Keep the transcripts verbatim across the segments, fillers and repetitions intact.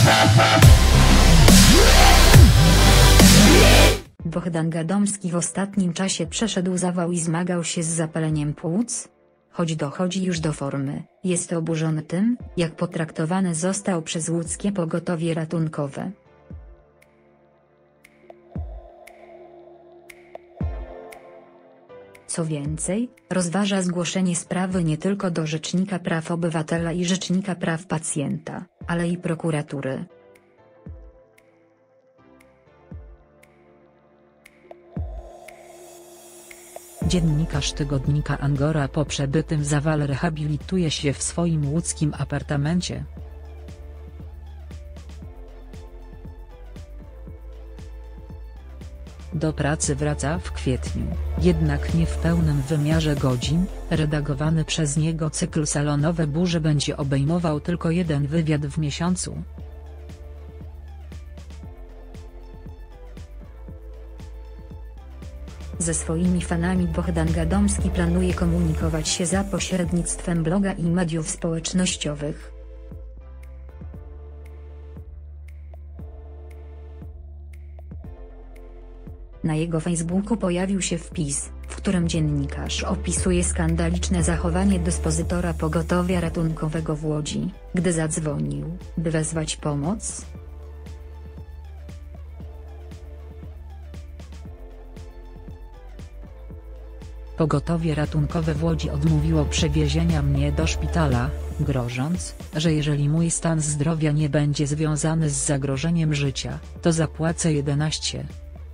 Bohdan Gadomski w ostatnim czasie przeszedł zawał i zmagał się z zapaleniem płuc. Choć dochodzi już do formy, jest oburzony tym, jak potraktowany został przez łódzkie pogotowie ratunkowe. Co więcej, rozważa zgłoszenie sprawy nie tylko do Rzecznika Praw Obywatela i Rzecznika Praw Pacjenta, ale i prokuratury. Dziennikarz tygodnika Angora po przebytym zawale rehabilituje się w swoim łódzkim apartamencie. Do pracy wraca w kwietniu, jednak nie w pełnym wymiarze godzin. Redagowany przez niego cykl Salonowe burze będzie obejmował tylko jeden wywiad w miesiącu. Ze swoimi fanami Bohdan Gadomski planuje komunikować się za pośrednictwem bloga i mediów społecznościowych. Na jego Facebooku pojawił się wpis, w którym dziennikarz opisuje skandaliczne zachowanie dyspozytora pogotowia ratunkowego w Łodzi, gdy zadzwonił, by wezwać pomoc. Pogotowie ratunkowe w Łodzi odmówiło przewiezienia mnie do szpitala, grożąc, że jeżeli mój stan zdrowia nie będzie związany z zagrożeniem życia, to zapłacę jedenaście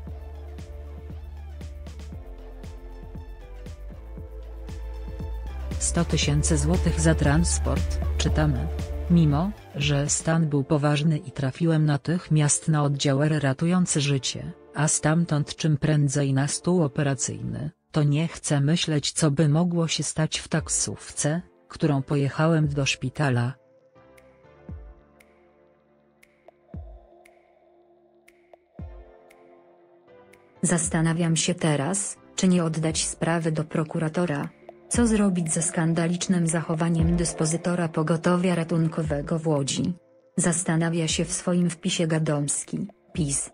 sto tysięcy złotych za transport, czytamy. Mimo, że stan był poważny i trafiłem natychmiast na oddział R ratujący życie, a stamtąd czym prędzej na stół operacyjny, to nie chcę myśleć, co by mogło się stać w taksówce, którą pojechałem do szpitala. Zastanawiam się teraz, czy nie oddać sprawy do prokuratora. Co zrobić ze skandalicznym zachowaniem dyspozytora pogotowia ratunkowego w Łodzi? Zastanawia się w swoim wpisie Gadomski, PiS.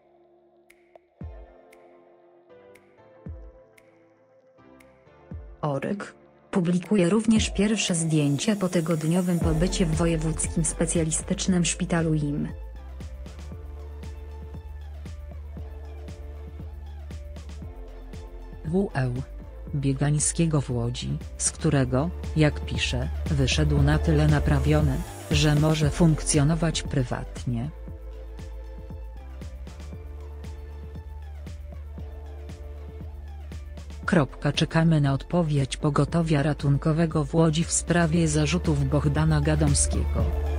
Oryk publikuje również pierwsze zdjęcia po tygodniowym pobycie w Wojewódzkim Specjalistycznym Szpitalu im. W E Biegańskiego w Łodzi, z którego, jak pisze, wyszedł na tyle naprawiony, że może funkcjonować prywatnie. Kropka. Czekamy na odpowiedź pogotowia ratunkowego w Łodzi w sprawie zarzutów Bohdana Gadomskiego.